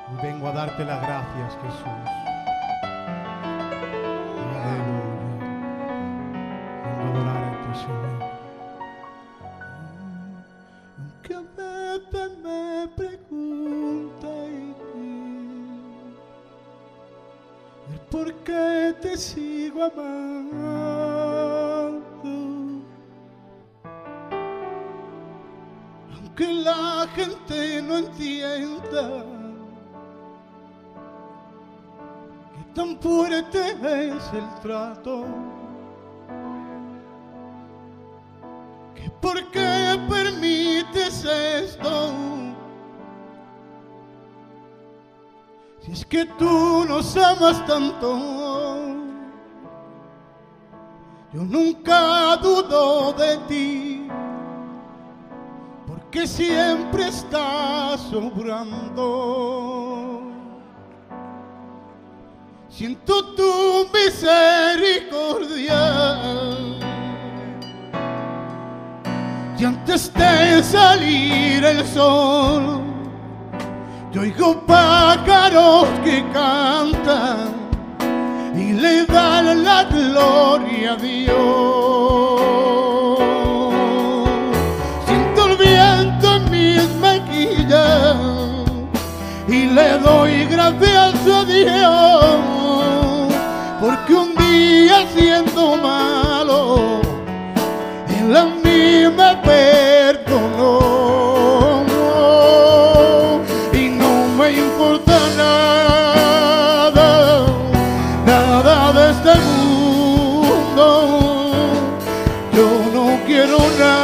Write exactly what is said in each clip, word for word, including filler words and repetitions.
Y vengo a darte las gracias, Jesús. Aleluya. Vengo a adorarte, Señor. Aunque a veces me preguntes el por qué te sigo amando, aunque la gente no entienda que tan fuerte es el trato, que por qué permites esto, si es que tú nos amas tanto. Yo nunca dudo de ti, porque siempre estás obrando. Siento tu misericordia, y antes de salir el sol, yo oigo pájaros que cantan y le dan la gloria a Dios. Siento el viento en mis mejillas y le doy gracias a Dios, porque un día siendo malo, Él a mí me perdonó. Y no me importa nada, nada de este mundo. Yo no quiero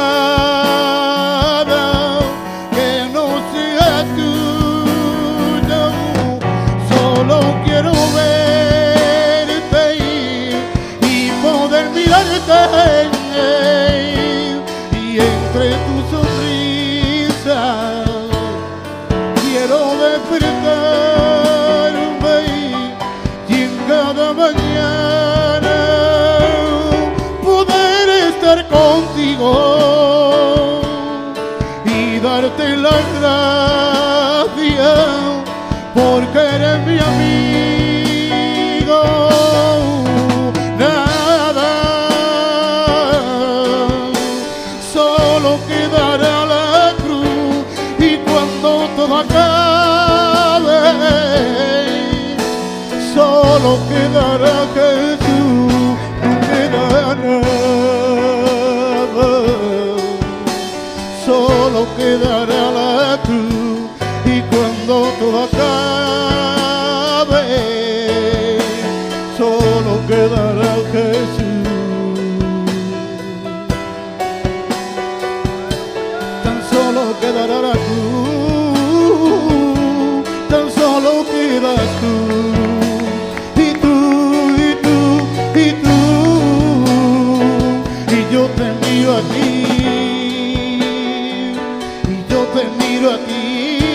nada que no sea tuyo. Solo quiero verte y poder mirarte, y entre tu sonrisa quiero despertarme, y en cada mañana poder estar contigo y darte las gracias, porque eres mi amigo. Nada, solo quedará la cruz, y cuando todo acabe, solo quedará Jesús, no quedará nada. Solo quedará la cruz, y cuando todo acabe, solo quedará Jesús. Tan solo quedará la cruz, tan solo quedas tú, y tú, y tú, y tú, y yo te miro a ti, y yo te miro a ti.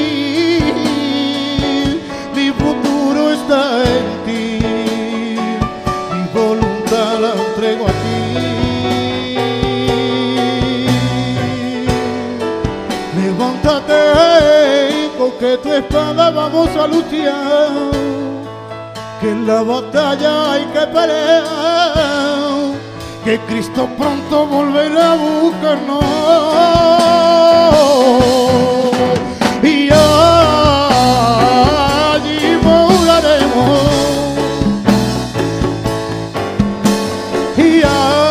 Mi futuro está en ti, mi voluntad la entrego a ti. Levántate, porque tu espada vamos a luchar, que en la batalla hay que pelear, que Cristo pronto volverá a buscarnos. Y allí moraremos, y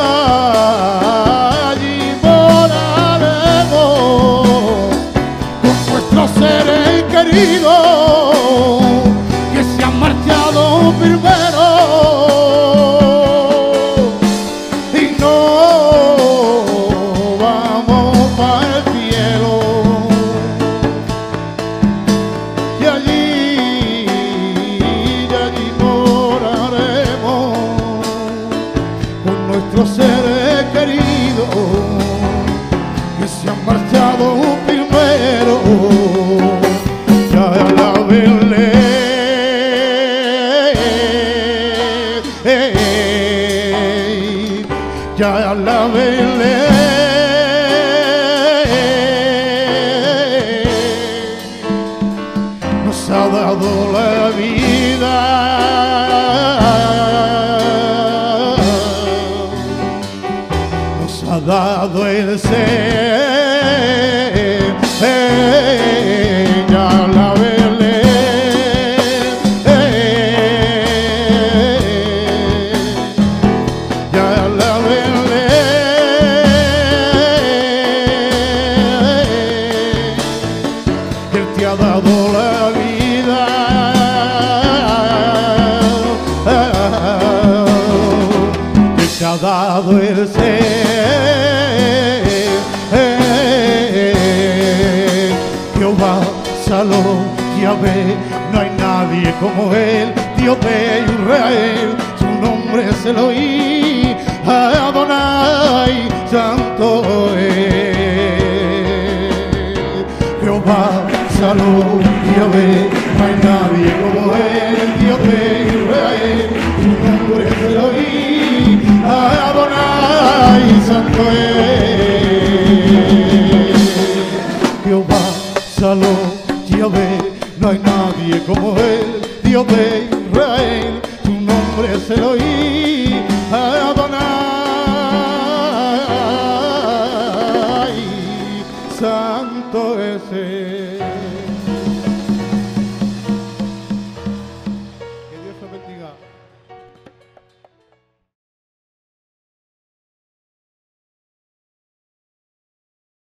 allí moraremos con nuestros seres queridos que se han marchado primero, y no vamos para el cielo. Y allí, y allí moraremos con nuestros seres queridos que se han marchado primero. Ya la veré, ya la veré. Nos ha dado dado la vida, nos ha dado el ser, ella la Belén, ya la Belén, Él te ha dado la vida, Él te ha dado el ser, Jehová, Salón, Yahvé, no hay nadie como Él, Dios de Israel, su nombre es Elohim, Adonai, santo es. Jehová, Salón, Yahvé, no hay nadie como Él, Dios de Israel, su nombre es Elohim, Adonai, santo es. Jehová, Salón, Yahvé, no hay nadie como Él, Dios de Israel, su nombre es Elohim, Adonai, santo es Él.